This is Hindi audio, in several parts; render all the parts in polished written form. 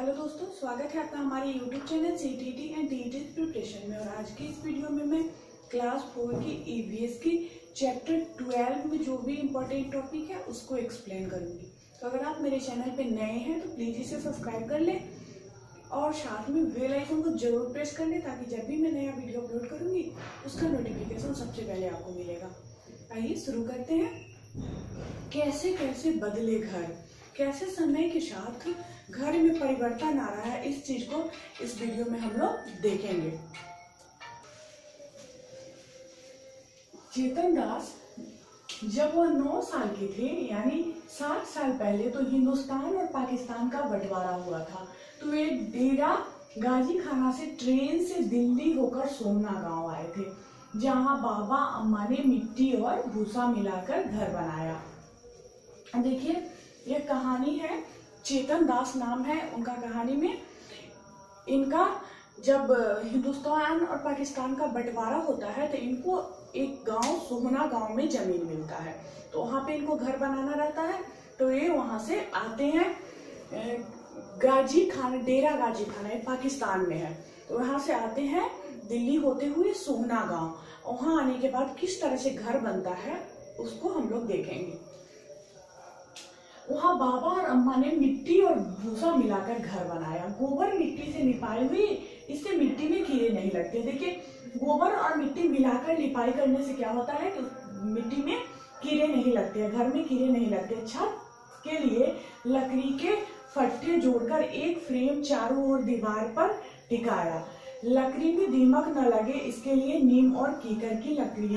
हेलो दोस्तों, स्वागत है आपका हमारे YouTube channel CTET and TET preparation में। और आज की इस वीडियो में मैं क्लास 4 की ईवीएस की चैप्टर 12 में जो भी इम्पोर्टेंट टॉपिक है उसको एक्सप्लेन करूंगी। तो अगर आप मेरे चैनल पे नए हैं तो प्लीज़ इसे सब्सक्राइब कर लें और साथ में बेल आइकन को जरूर प्रेस कर लें ताकि जब भी मैं नया वीडियो अपलोड करूंगी उसका नोटिफिकेशन सबसे पहले आपको मिलेगा। आइए शुरू करते हैं। कैसे कैसे बदले घर, कैसे समय के साथ घर में परिवर्तन आ रहा है, इस चीज को इस वीडियो में हम लोग देखेंगे। चेतन दास जब वह 9 साल के थे, यानी 60 साल पहले, तो हिंदुस्तान और पाकिस्तान का बंटवारा हुआ था। तो वे डेरा गाजी खाना से ट्रेन से दिल्ली होकर सोमना गांव आए थे, जहां बाबा अम्मा ने मिट्टी और भूसा मिलाकर घर बनाया। देखिए, यह कहानी है, चेतन दास नाम है उनका। कहानी में इनका जब हिंदुस्तान और पाकिस्तान का बंटवारा होता है तो इनको एक गांव सोहना गांव में जमीन मिलता है, तो वहां पे इनको घर बनाना रहता है। तो ये वहां से आते हैं गाजी खाना, डेरा गाजी खाना, ये पाकिस्तान में है। तो वहां से आते हैं दिल्ली होते हुए सोहना गांव। वहां आने के बाद किस तरह से घर बनता है उसको हम लोग देखेंगे। वहां बाबा और अम्मा ने मिट्टी और भूसा मिलाकर घर बनाया। गोबर मिट्टी से लिपाई हुई, इससे मिट्टी में कीड़े नहीं लगते। देखिए, गोबर और मिट्टी मिलाकर लिपाई करने से क्या होता है कि मिट्टी में कीड़े नहीं लगते, घर में कीड़े नहीं लगते। छत के लिए लकड़ी के फट्टे जोड़कर एक फ्रेम चारों ओर दीवार पर टिकाया। लकड़ी में दीमक न लगे इसके लिए नीम और कीकर की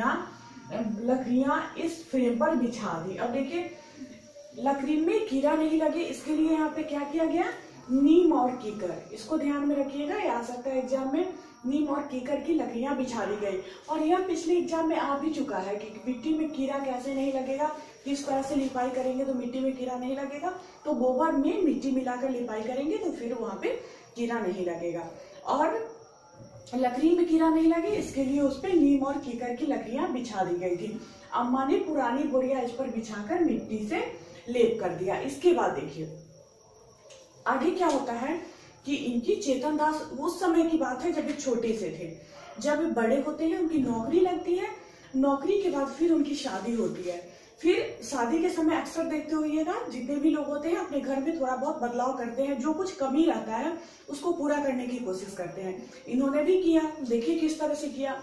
लकड़ियां इस फ्रेम पर बिछा दी। अब देखिए, लकड़ी में कीड़ा नहीं लगे इसके लिए यहाँ पे क्या किया गया, नीम और कीकर। इसको ध्यान में रखिएगा, ये आ सकता है एग्जाम में। नीम और कीकर की लकड़ियां बिछा दी गई। और यह पिछले एग्जाम में आ भी चुका है कि मिट्टी में कीड़ा कैसे नहीं लगेगा, किस तरह से लिपाई करेंगे तो मिट्टी में कीड़ा नहीं लगेगा। तो गोबर में मिट्टी मिलाकर लिपाई करेंगे तो फिर वहां पे कीड़ा नहीं लगेगा। और लकड़ी में कीड़ा नहीं लगे इसके लिए उस पर नीम और कीकर की लकड़ियां बिछा दी गई थी। अम्मा ने पुरानी बोरिया इस पर बिछाकर मिट्टी से लेप कर दिया। इसके बाद देखिए आगे क्या होता है कि इनकी चेतन दास, उस समय की बात है जब ये छोटे से थे। जब ये बड़े होते हैं उनकी नौकरी लगती है, नौकरी के बाद फिर उनकी शादी होती है। फिर शादी के समय अक्सर देखते होइएगा जितने भी लोग होते हैं अपने घर में थोड़ा बहुत बदलाव करते हैं, जो कुछ कमी रहता है उसको पूरा करने की कोशिश करते हैं। इन्होंने भी किया, देखिए किस तरह से किया।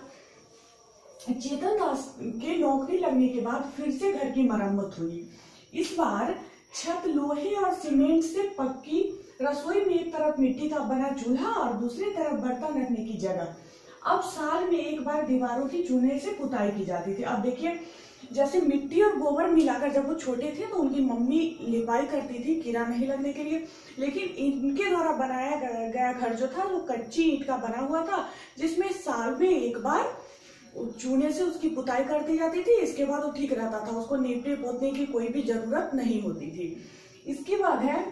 चेतन दास के नौकरी लगने के बाद फिर से घर की मरम्मत हुई। इस बार छत लोहे और सीमेंट से पक्की, रसोई में एक तरफ मिट्टी का बना चूल्हा और दूसरी तरफ बर्तन रखने की जगह। अब साल में एक बार दीवारों की चूने से पुताई की जाती थी। अब देखिए, जैसे मिट्टी और गोबर मिलाकर जब वो छोटे थे तो उनकी मम्मी लिपाई करती थी कीड़ा नहीं लगने के लिए। लेकिन इनके द्वारा बनाया गया घर जो था वो कच्ची ईंट का बना हुआ था, जिसमें साल में एक बार चूने से उसकी पुताई कर दी जाती थी। इसके बाद वो ठीक रहता था, उसको नीपने पोतने की कोई भी जरूरत नहीं होती थी। इसके बाद है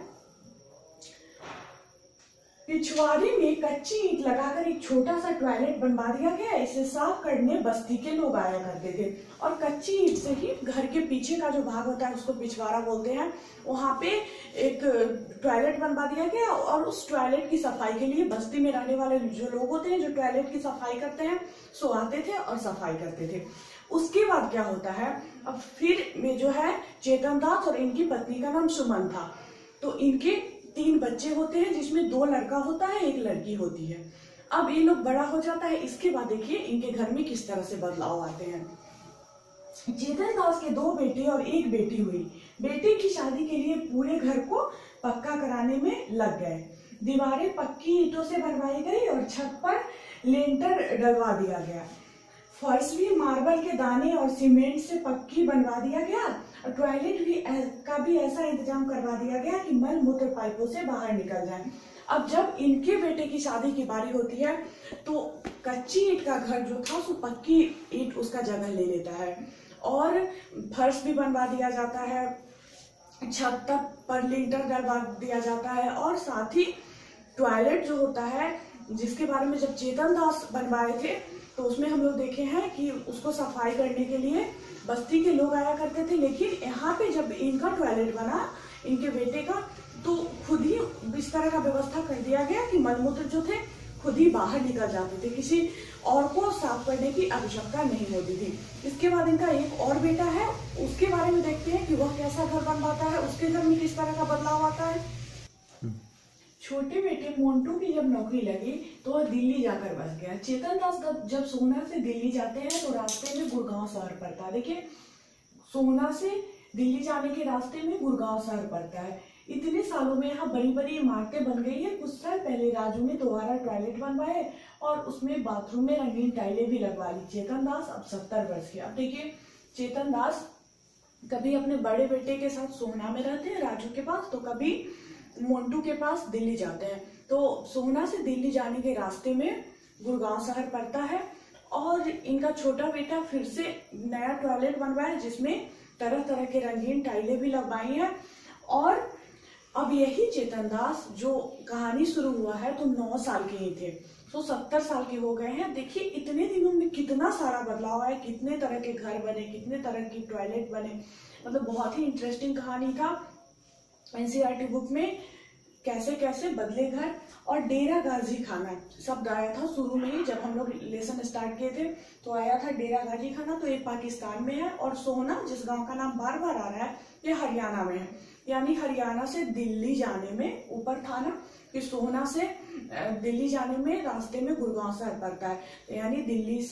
पिछवाड़े में कच्ची ईंट लगाकर एक छोटा सा टॉयलेट बनवा दिया गया। इसे साफ करने बस्ती के लोग आया करते थे। और कच्ची ईंट से ही घर के पीछे का जो भाग होता है उसको पिछवाड़ा बोलते हैं, वहां पे एक टॉयलेट बनवा दिया गया। और उस टॉयलेट की सफाई के लिए बस्ती में रहने वाले जो लोग होते हैं जो टॉयलेट की सफाई करते हैं सो आते थे और सफाई करते थे। उसके बाद क्या होता है, अब फिर में जो है चेतन दास और इनकी पत्नी का नाम सुमन था। तो इनके 3 बच्चे होते हैं, जिसमें 2 लड़का होता है, 1 लड़की होती है। अब ये लोग बड़ा हो जाता है। इसके बाद देखिए इनके घर में किस तरह से बदलाव आते हैं। चेतन दास के 2 बेटे और 1 बेटी हुई। बेटे की शादी के लिए पूरे घर को पक्का कराने में लग गए। दीवारें पक्की ईंटों से बनवाई गई और छत पर लेंटर डलवा दिया गया। फर्श भी मार्बल के दाने और सीमेंट से पक्की बनवा दिया गया। और टॉयलेट का भी ऐसा इंतजाम करवा दिया गया कि मल मूत्र पाइपों से बाहर निकल जाए। अब जब इनके बेटे की शादी की बारी होती है तो कच्ची ईंट का घर जो था उसको पक्की ईंट उसका जगह ले लेता है। और फर्श भी बनवा दिया जाता है, छत तक पर लिंटर डलवा दिया जाता है। और साथ ही टॉयलेट जो होता है, जिसके बारे में जब चेतन दास बनवाए थे तो उसमें हम लोग देखे हैं कि उसको सफाई करने के लिए बस्ती के लोग आया करते थे। लेकिन यहाँ पे जब इनका टॉयलेट बना, इनके बेटे का, तो खुद ही इस तरह का व्यवस्था कर दिया गया कि मलमूत्र जो थे खुद ही बाहर निकल जाते थे, किसी और को साफ करने की आवश्यकता नहीं होती थी। इसके बाद इनका एक और बेटा है, उसके बारे में देखते हैं कि वह कैसा घर बनवाता है, उसके घर में किस तरह का बदलाव आता है। छोटे बेटे मोन्टू की जब नौकरी लगी तो वह दिल्ली जाकर बस गया। चेतन दास जब सोहना से दिल्ली जाते हैं तो रास्ते में गुड़गांव शहर पड़ता है। देखिए, सोहना से दिल्ली जाने के रास्ते में गुड़गांव शहर पड़ता है। इतने सालों में यहाँ बड़ी बड़ी इमारतें बन गई है। कुछ साल पहले राजू ने दोबारा टॉयलेट बनवाए और उसमें बाथरूम में रंगीन टाइलें भी लगवा ली। चेतन दास अब 70 वर्ष के। अब देखिए, चेतन दास कभी अपने बड़े बेटे के साथ सोहना में रहते हैं राजू के पास, तो कभी मोन्टू के पास दिल्ली जाते हैं। तो सोहना से दिल्ली जाने के रास्ते में गुड़गांव शहर पड़ता है और इनका छोटा बेटा फिर से नया टॉयलेट बनवाया जिसमें तरह तरह के रंगीन टाइलें भी लगवाई हैं। और अब यही चेतन दास जो कहानी शुरू हुआ है तो 9 साल के ही थे, तो 70 साल के हो गए हैं। देखिए, इतने दिनों में कितना सारा बदलाव आया, कितने तरह के घर बने, कितने तरह की टॉयलेट बने। मतलब बहुत ही इंटरेस्टिंग कहानी था। एनसीईआरटी बुक में कैसे कैसे बदले घर। और डेरा गाजी खाना शब्द आया था शुरू में ही, जब हम लोग लेसन स्टार्ट किए थे तो आया था डेरा गाजी खाना। तो ये पाकिस्तान में है और सोहना जिस गांव का नाम बार बार आ रहा है ये हरियाणा में है। यानी हरियाणा से दिल्ली जाने में, ऊपर था ना कि सोहना से दिल्ली जाने में रास्ते में गुड़गांव शहर पड़ता है, तो यानी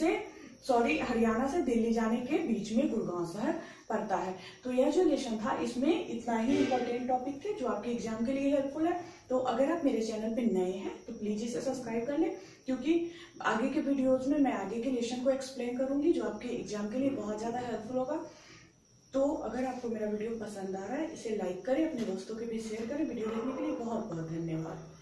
हरियाणा से दिल्ली जाने के बीच में गुड़गांव शहर पड़ता है। तो यह जो लेसन था इसमें इतना ही इंपॉर्टेंट टॉपिक थे जो आपके एग्जाम के लिए हेल्पफुल है। तो अगर आप मेरे चैनल पे नए हैं तो प्लीज इसे सब्सक्राइब कर लें, क्योंकि आगे के वीडियोज में मैं आगे के लेसन को एक्सप्लेन करूंगी जो आपके एग्जाम के लिए बहुत ज्यादा हेल्पफुल होगा। तो अगर आपको मेरा वीडियो पसंद आ रहा है इसे लाइक करें, अपने दोस्तों के भी शेयर करें। वीडियो देखने के लिए बहुत बहुत धन्यवाद।